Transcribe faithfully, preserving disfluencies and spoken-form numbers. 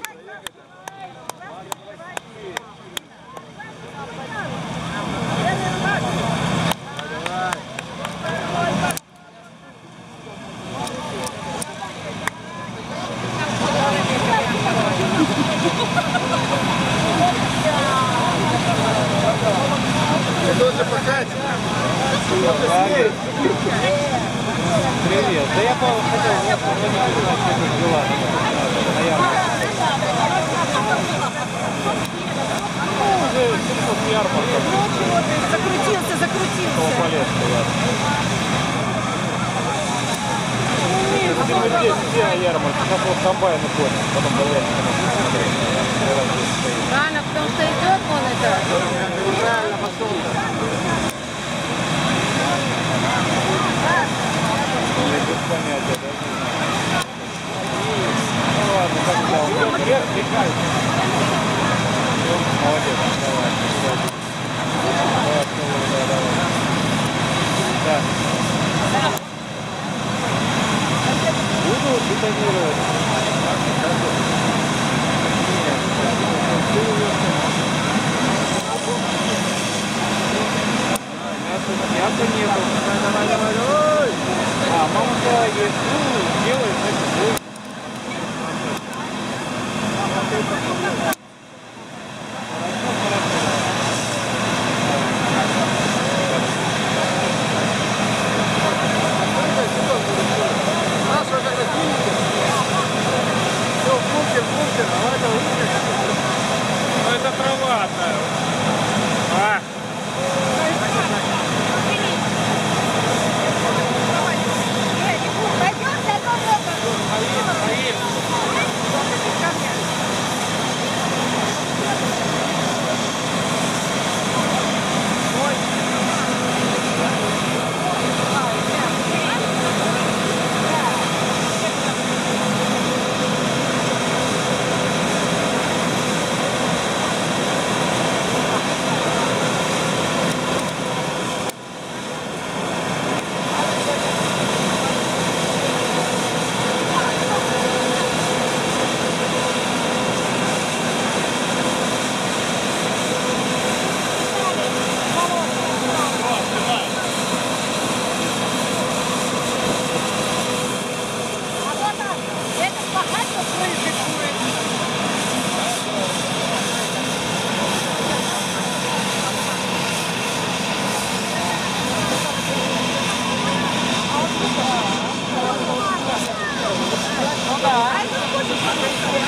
Привет. Да я хотел узнать, что это дела. Ну, уже семьсот ярмарка. Закрутился, закрутился. Полезно, да. Здесь все на ярмарке. Сейчас вот комбайны ходят, потом говорят, Правильно, потому что идет вон это. правильно, пошел. Без понятия, да? Ну ладно, как там? Вверх, прикай. Молодец, давай. Давай, давай, давай. Да. Буду бетонировать. Мяса нету. Давай, давай, давай. А, мама сказала, есть. Ну, делай, значит, будет.